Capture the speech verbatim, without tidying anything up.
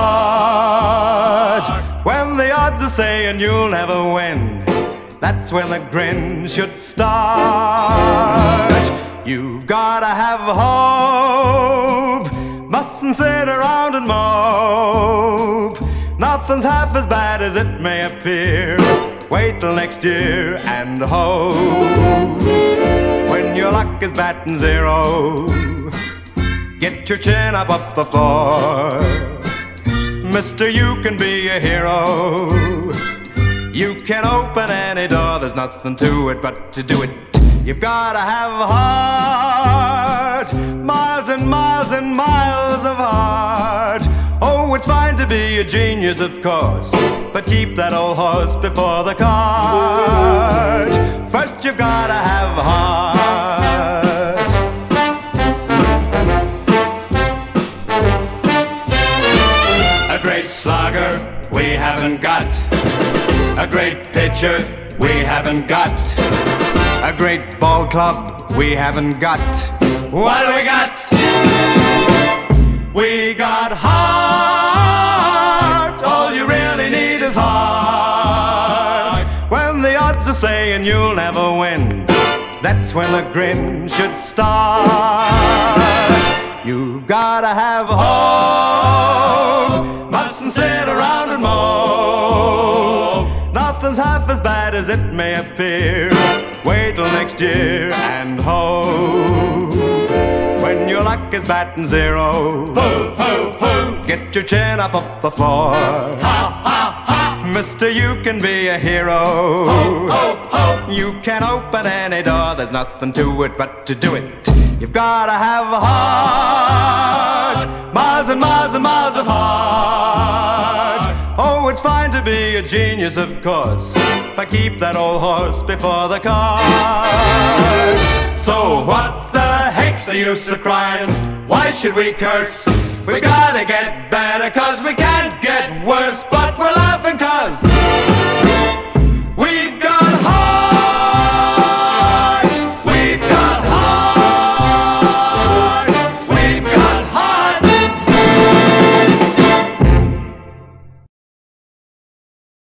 heart. When the odds are saying you'll never win, that's when the grin should start. You've gotta have hope, mustn't sit around and mope. Nothing's half as bad as it may appear. Wait till next year and hope. When your luck is batting zero, get your chin up off the floor. Mister, you can be a hero. You can open any door, there's nothing to it but to do it. You've gotta have a heart, miles and miles and miles of heart. Oh, it's fine to be a genius, of course, but keep that old horse before the cart. First you've gotta have a heart. A great slugger we haven't got. A great pitcher we haven't got. A great ball club we haven't got. What do we got? We got heart. All you really need is heart. When the odds are saying you'll never win, that's when the grin should start. You've gotta have hope, mustn't sit around and mope. Nothing's half as bad as it may appear. Wait till next year and hope. When your luck is batting zero, Ho, ho, ho. get your chin up off the floor. Ha, ha, ha. Mister, you can be a hero. Ho, ho, ho. You can open any door, there's nothing to it but to do it. You've gotta have a heart, miles and miles and miles of heart. Oh, it's fine to be a genius, of course, but keep that old horse before the cart. So what the heck's the use of crying? Why should we curse? We gotta get better, cause we can't get worse, but we're